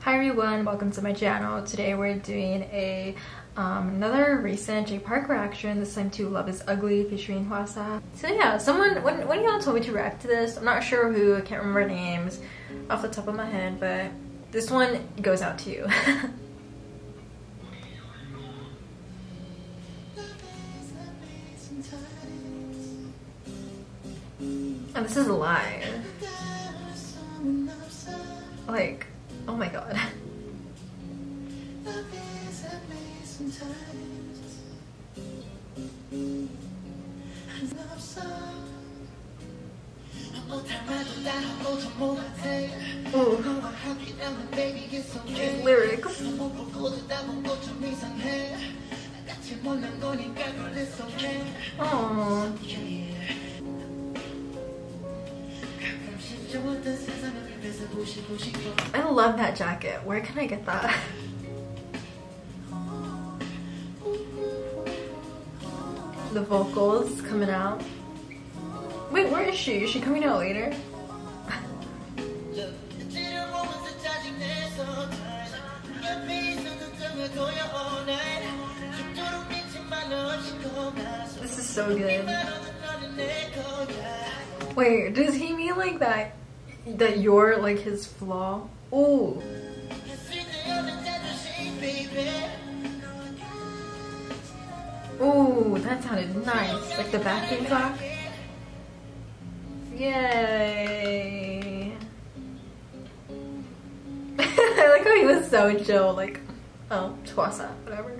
Hi everyone, welcome to my channel. Today we're doing another recent Jay Park reaction, this time to Love is Ugly featuring Hwasa. So yeah, one of y'all told me to react to this. I'm not sure who, I can't remember names off the top of my head, but this one goes out to you. And this is live. Like, oh my god. Ooh. These lyrics. Oh. I love that jacket. Where can I get that? The vocals coming out. Wait, where is she? Is she coming out later? This is so good. Wait, does he mean like that you're like his flaw? Ooh. Ooh, that sounded nice. Like the backing track. Yay. I like how he was so chill, like, oh, Hwasa, whatever.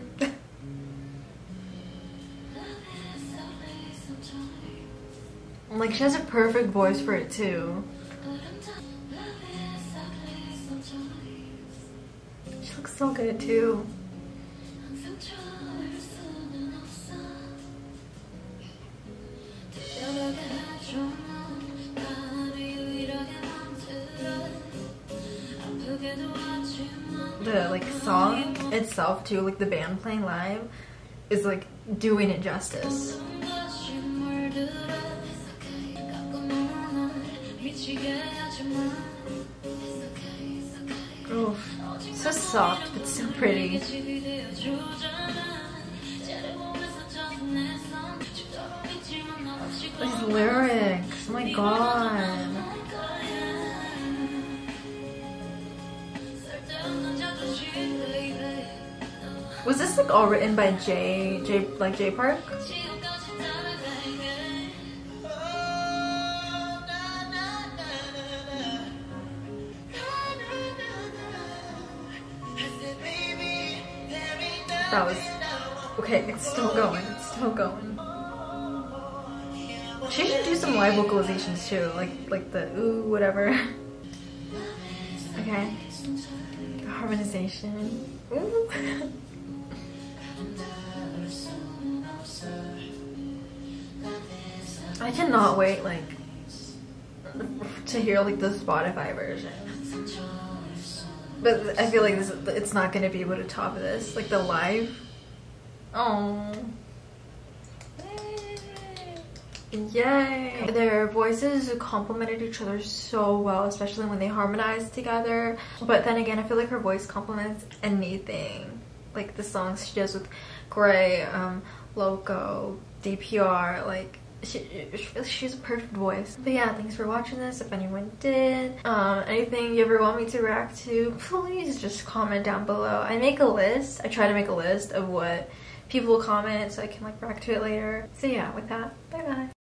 Like, she has a perfect voice for it too. She looks so good too. The like song itself too, like the band playing live, is like doing it justice. Oh, so soft but so pretty. These lyrics, oh my god. Was this like all written by Jay Park? That was okay. It's still going. It's still going. She should do some live vocalizations too, like the ooh whatever. Okay, harmonization. Ooh. I cannot wait like to hear like the Spotify version. But I feel like it's not gonna be able to top this, like the live. Oh, yay! Their voices complemented each other so well, especially when they harmonized together. But then again, I feel like her voice complements anything, like the songs she does with Gray, Loco, DPR, like. She's a perfect voice. But yeah, thanks for watching this. If anyone did, anything you ever want me to react to, please just comment down below. I make a list. I try to make a list of what people comment so I can like react to it later. So yeah, with that, bye bye.